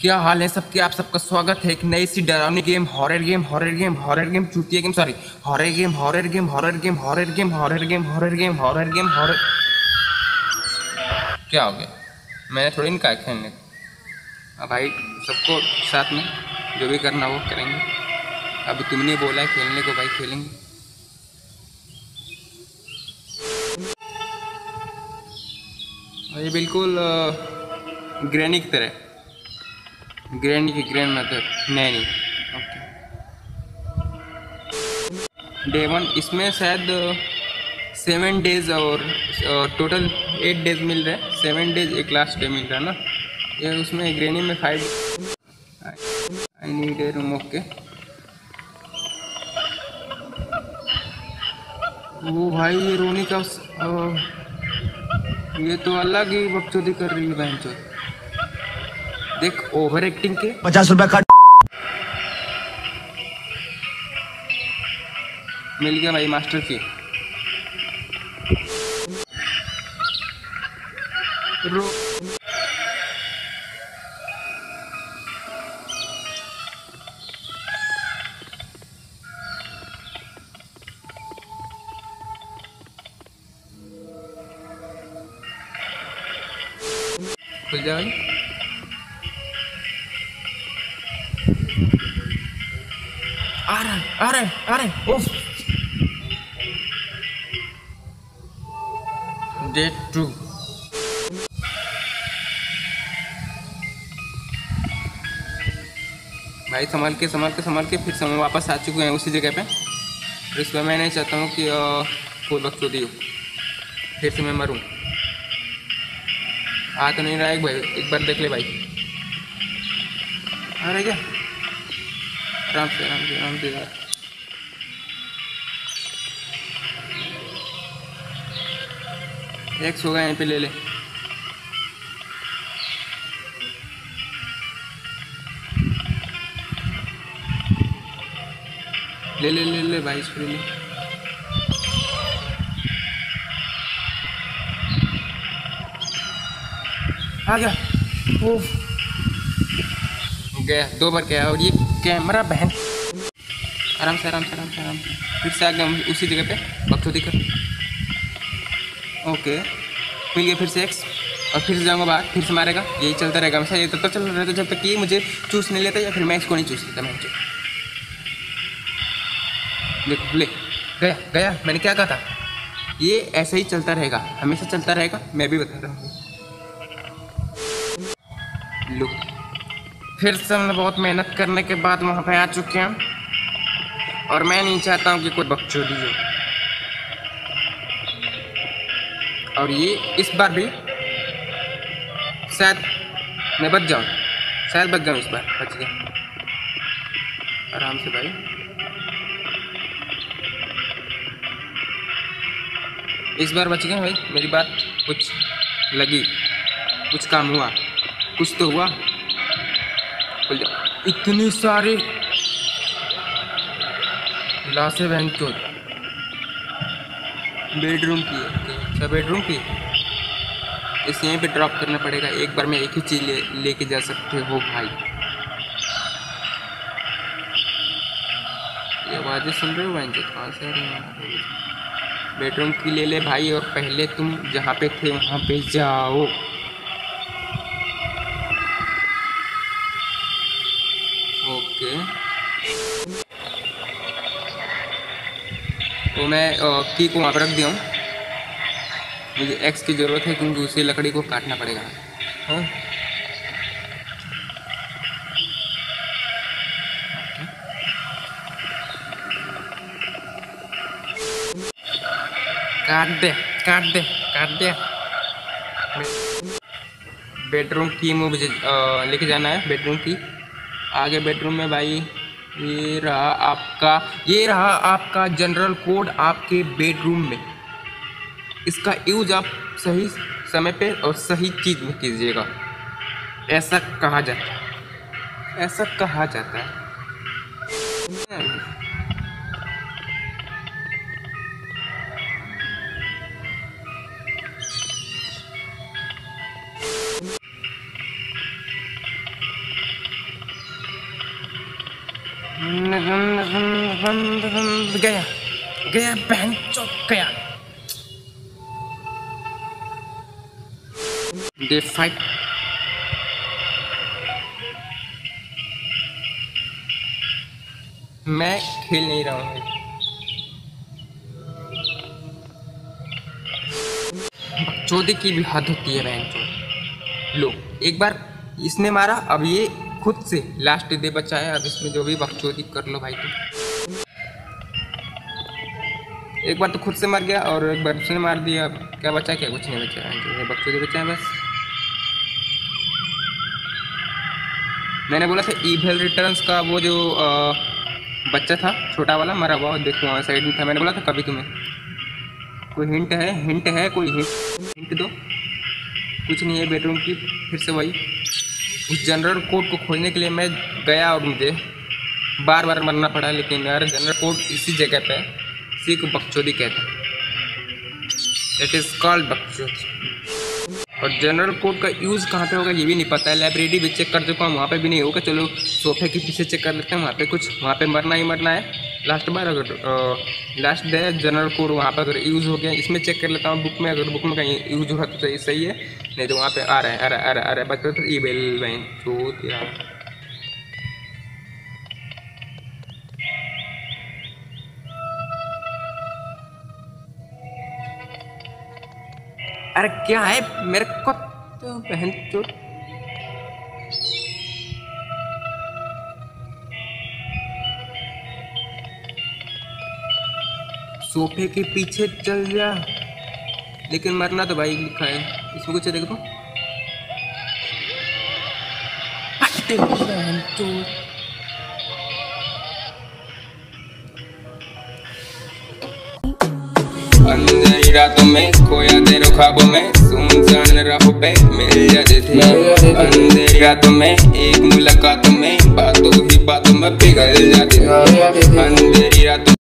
क्या हाल है सबके। आप सबका स्वागत है एक नई सी डरावनी गेम, हॉरर गेम, चूतिया गेम, सॉरी हॉरर। क्या हो गया? मैंने थोड़ी नहीं कहा खेलने को। अब भाई सबको साथ में जो भी करना वो करेंगे। अभी तुमने बोला है खेलने को, भाई खेलेंगे। ये बिल्कुल ग्रैनी की तरह, grand method nanny. Okay, day one इसमें शायद 7 डेज और टोटल 8 डेज मिल रहे हैं। 7 डेज एक लास्ट डे मिल रहा है ना। ये उसमें ग्रैनी में 5 I need a room. Okay, वो भाई ये रोनी का ये तो अलग ही बकचोदी कर रही है बहन चोद। देख ओवर एक्टिंग के 50 रुपए का मिल गया भाई मास्टर की। रो खुल जा भाई। आ रहा है ओफ। डे 2 भाई संभाल के फिर से हम वापस आ चुके हैं उसी जगह पे। और इस बार मैं नहीं चाहता हूँ कि कोई बकचोदी हो, फिर से मैं मरूँ। आ तो नहीं रहा है भाई, एक बार देख ले भाई। आ रहा है क्या? आराम से यार। एक सो गया, यहीं पे ले ले। ले भाई, इसको ले ले। आ गया। ओह गया, 2 बार गया। और ये कैमरा बहन। आराम से फिर से आ गया उसी जगह पे बकचोदी कर। ओके, मिल गया फिर से एक्स। और फिर से जाऊँगा बाहर, फिर से मारेगा। यही चलता रहेगा हमेशा। ये तब तक चल रहा था जब तक कि मुझे चूस नहीं लेता या फिर मैं इसको नहीं चूस लेता। मैं देखो ले गया। मैंने क्या कहा था? ये ऐसे ही चलता रहेगा, हमेशा चलता रहेगा। मैं भी बता रहा हूँ। लो, फिर से हमने बहुत मेहनत करने के बाद वहाँ पे आ चुके हैं। और मैं नहीं चाहता हूँ कि कोई बकचोदी हो। और ये इस बार भी शायद मैं बच जाऊँ, इस बार बच गया। आराम से भाई। इस बार बच गए भाई। मेरी बात कुछ लगी, कुछ काम हुआ, कुछ तो हुआ। खुल जा। इतनी सारी लाशें बहन चोद। बेडरूम की है। अच्छा बेडरूम की, इस यहीं पे ड्रॉप करना पड़ेगा। एक बार में एक ही चीज़ लेके जा सकते हो भाई। ये आवाज़ें सुन रहे हो बहन चोद? कहाँ से आ रही है? बेडरूम की ले ले भाई। और पहले तुम जहाँ पे थे वहाँ पे जाओ। ओके, तो मैं की को वहाँ पर रख दिया हूँ। मुझे एक्स की ज़रूरत है क्योंकि उसी लकड़ी को काटना पड़ेगा। हाँ, काट दे। बेडरूम की मुझे लेके जाना है। बेडरूम की आगे बेडरूम में भाई। ये रहा आपका जनरल कोड आपके बेडरूम में। इसका यूज आप सही समय पे और सही चीज़ में कीजिएगा। ऐसा कहा जाता है। गया गया बहन चौक गया। डे 5 मैं खेल नहीं रहा हूँ। चौधरी की भी हद होती है बहन चौधरी। लो एक बार इसने मारा, अब ये खुद से लास्ट दे बचा है। अब इसमें जो भी बकचोदी कर लो भाई। तो एक बार तो खुद से मर गया और एक बार उसने मार दिया। अब क्या बचा? क्या कुछ नहीं बचा है, बकचोदी बचा है बस। मैंने बोला था इविल रिटर्न्स का वो जो बच्चा था छोटा वाला मरा हुआ, देखो वहाँ साइड में था। मैंने बोला था कभी तुम्हें कोई हिंट है कोई हिंट दो। कुछ नहीं है बेडरूम की। फिर से वही उस जनरल कोड को खोजने के लिए मैं गया और मुझे बार बार मरना पड़ा। लेकिन यार जनरल कोड इसी जगह पे इसी को बकचोदी कहते हैं। इट इज़ कॉल्ड बकचोदी। और जनरल कोड का यूज़ कहाँ पे होगा ये भी नहीं पता है। लाइब्रेरी भी चेक कर चुका हूँ, वहाँ पे भी नहीं होगा। चलो सोफे के पीछे चेक कर लेते हैं, वहाँ पे मरना ही मरना है लास्ट बार। अगर लास्ट डे जनरल कोड वहाँ पर अगर यूज़ हो गया, इसमें चेक कर लेता हूँ बुक में। अगर बुक में कहीं यूज हो रहा तो सही है, नहीं तो वहाँ पे आ रहा है। अरे बच्चा तो ईमेल बहन चोद यार। अरे क्या है मेरे को तो बहन चोद। सोफे के पीछे चल जा, लेकिन मरना तो भाई लिखा है इसमें। कुछ देखो तो अंधेरी रातों में खोया तेरे ख्वाबों में, सुनसान राहों पे मिल जाते थे। अंधेरी रातों में एक मुलाकातों में बातों ही बातों में पिघल जाते थे। अंधेरी रातों